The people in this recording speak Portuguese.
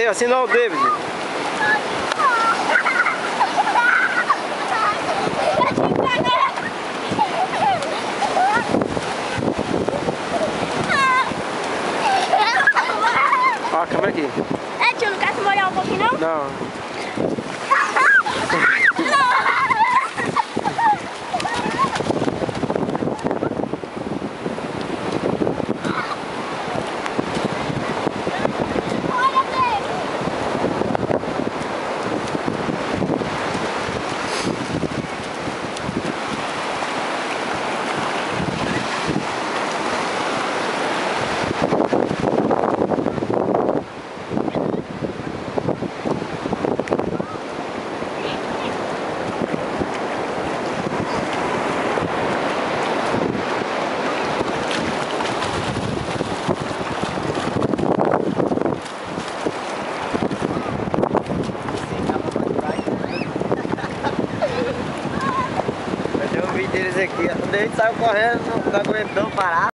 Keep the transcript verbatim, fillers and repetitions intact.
assina o David. Ó, a câmera aqui. É, tio, não quer se molhar um pouquinho, não? Não. Deles aqui, a gente saiu correndo, não aguentou parar.